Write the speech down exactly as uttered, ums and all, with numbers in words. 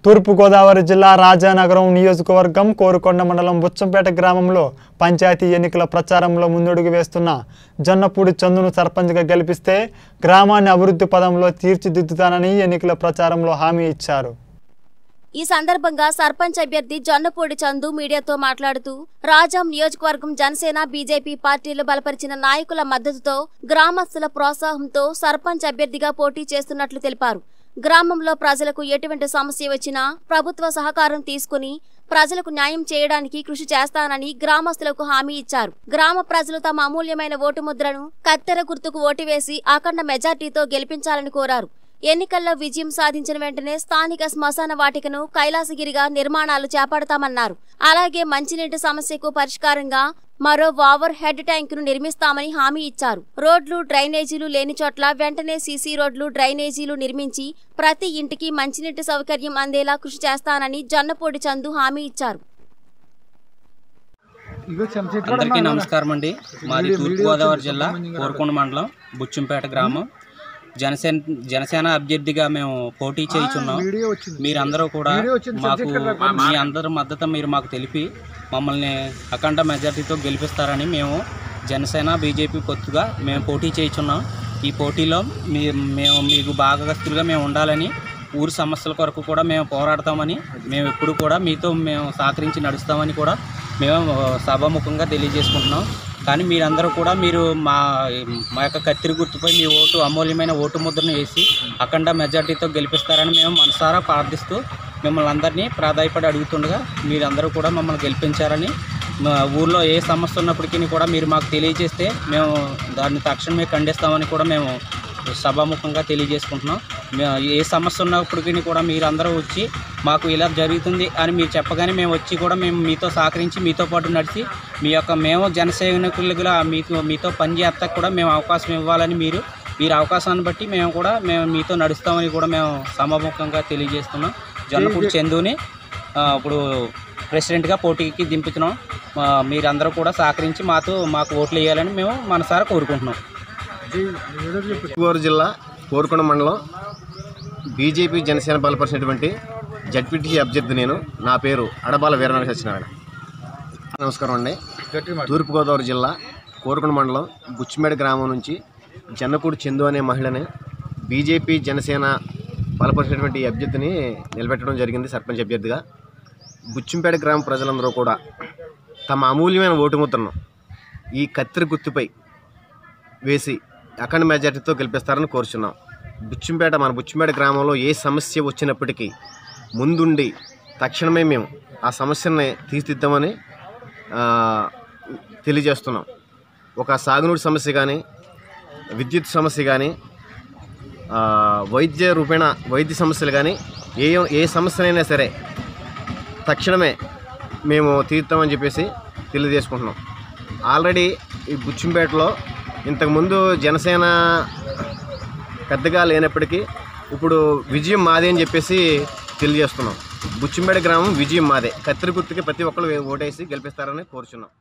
తూర్పు గోదావరి జిల్లా రాజానగరం నియోజకవర్గం కోరుకొండ మండలం బుచ్చంపేట గ్రామంలో పంచాయతీ ఎన్నికల ప్రచారంలో ముందడుగు వేస్తున్న జొన్నపూడి చందును సర్పంచ్గా గెలిపిస్తే గ్రామాన్ని అభివృద్ధి పదంలో తీర్చిదిద్దుతానని ఎన్నికల ప్రచారంలో హామీ ఇచ్చారు. ఈ సందర్భంగా సర్పంచ్ అభ్యర్థి జొన్నపూడి చందు మీడియాతో మాట్లాడుతూ రాజాం నియోజకవర్గం జనసేన బీజేపీ పార్టీలు బలపరిచిన నాయకుల మద్దతుతో గ్రామస్తుల ప్రోత్సాహంతో సర్పంచ్ అభ్యర్థిగా పోటీ చేస్తున్నట్లు తెలిపారు. గ్రామంలో ప్రజలకు ఎటువంటి సమస్య వచ్చినా ప్రభుత్వ సహకారం తీసుకుని ప్రజలకు న్యాయం చేయడానికి కృషి చేస్తానని గ్రామస్తులకు హామీ ఇచ్చారు. గ్రామ ప్రజలు తమ అమూల్యమైన ఓటు ముద్రను కత్తెర గుర్తుకు ఓటు వేసి అఖండ మెజార్టీతో గెలిపించాలని కోరారు. ఎన్నికల్లో విజయం సాధించిన వెంటనే స్థానిక శ్మశాన వాటికను కైలాసగిరిగా నిర్మాణాలు చేపడతామన్నారు. అలాగే మంచినీటి సమస్యకు పరిష్కారంగా మరో ఓవర్ హెడ్ ట్యాంకును నిర్మిస్తామని హామీ ఇచ్చారు. రోడ్లు డ్రైనేజీలు లేని చోట్ల వెంటనే సీసీ రోడ్లు డ్రైనేజీలు నిర్మించి ప్రతి ఇంటికి మంచినీటి సౌకర్యం అందేలా కృషి చేస్తానని జొన్నపూడి చందు హామీ ఇచ్చారు. అందరికీ నమస్కారం అండి. మాది తూర్పు గోదావరి జిల్లా కోరుకొండ మండలం బుచ్చంపేట గ్రామం. జనసేన జనసేన అభ్యర్థిగా మేము పోటీ చేయుచున్నాం. మీరందరూ కూడా మాకు మీ అందరి మద్దతు మీరు మాకు తెలిపి మమ్మల్ని అఖండ మెజార్టీతో గెలిపిస్తారని మేము జనసేన బీజేపీ పొత్తుగా మేము పోటీ చేయుచున్నాం. ఈ పోటీలో మీ మేము మీకు భాగస్తులుగా మేము ఉండాలని, ఊరి సమస్యల కొరకు కూడా మేము పోరాడతామని, మేము ఎప్పుడు కూడా మీతో మేము సహకరించి నడుస్తామని కూడా మేము సభాముఖంగా తెలియజేసుకుంటున్నాం. కానీ మీరందరూ కూడా మీరు మా మా యొక్క కత్తిరి గుర్తుపై మీ ఓటు అమూల్యమైన ఓటు ముద్రను వేసి అఖండ మెజార్టీతో గెలిపిస్తారని మేము మనసారా ప్రార్థిస్తూ మిమ్మల్ని అందరినీ ప్రాధాయపడి అడుగుతుండగా మీరందరూ కూడా మమ్మల్ని గెలిపించారని, ఊర్లో ఏ సమస్య ఉన్నప్పటికీ కూడా మీరు మాకు తెలియజేస్తే మేము దాన్ని తక్షణమే ఖండిస్తామని కూడా మేము సభాముఖంగా తెలియజేసుకుంటున్నాం. ఏ సమస్య ఉన్నప్పటికీ కూడా మీరందరూ వచ్చి మాకు ఇలా జరుగుతుంది అని మీరు చెప్పగానే మేము వచ్చి కూడా మేము మీతో సహకరించి మీతో పాటు నడిచి మీ యొక్క మేము జనసైనికులుగా మీకు మీతో పనిచేస్తాక కూడా మేము అవకాశం ఇవ్వాలని మీరు మీరు అవకాశాన్ని బట్టి మేము కూడా మేము మీతో నడుస్తామని కూడా మేము సభాముఖంగా తెలియజేస్తున్నాం. జొన్నపూడి చందుని ఇప్పుడు ప్రెసిడెంట్గా పోటీకి దింపుతున్నాం. మీరందరూ కూడా సహకరించి మాతో మాకు ఓట్లు వేయాలని మేము మనసారా కోరుకుంటున్నాం. గోదావరి జిల్లా కోరుకొండ మండలం బీజేపీ జనసేన బలపరిచినటువంటి జడ్పీటీ అభ్యర్థి నేను. నా పేరు అడబాల వీరనారాయణ సత్యనారాయణ. నమస్కారం అండి. తూర్పుగోదావరి జిల్లా కోరుకొండ మండలం బుచ్చిమేడ గ్రామం నుంచి జొన్నపూడి చందు అనే మహిళని బీజేపీ జనసేన బలపరిచినటువంటి అభ్యర్థిని నిలబెట్టడం జరిగింది సర్పంచ్ అభ్యర్థిగా. బుచ్చిమేడ గ్రామ ప్రజలందరూ కూడా తమ అమూల్యమైన ఓటు ముద్రను ఈ కత్తెర గుర్తుపై వేసి అఖండ మెజార్టీతో గెలిపిస్తారని కోరుచున్నాం. బుచ్చంపేట మన బుచ్చంపేట గ్రామంలో ఏ సమస్య వచ్చినప్పటికీ ముందుండి తక్షణమే మేము ఆ సమస్యని తీర్చిదిద్దామని తెలియజేస్తున్నాం. ఒక సాగునీటి సమస్య కానీ, విద్యుత్ సమస్య కానీ, వైద్య రూపేణ వైద్య సమస్యలు కానీ, ఏ ఏ సమస్యనైనా సరే తక్షణమే మేము తీర్తామని చెప్పేసి తెలియజేసుకుంటున్నాం. ఆల్రెడీ ఈ బుచ్చంపేటలో ఇంతకుముందు జనసేన పెద్దగా లేనప్పటికీ ఇప్పుడు విజయం మాదే అని చెప్పేసి తెలియజేస్తున్నాం. బుచ్చంపేట గ్రామం విజయం మాదే. కత్తెర గుర్తుకి ప్రతి ఒక్కరు ఓటేసి గెలిపిస్తారని కోరుచున్నాం.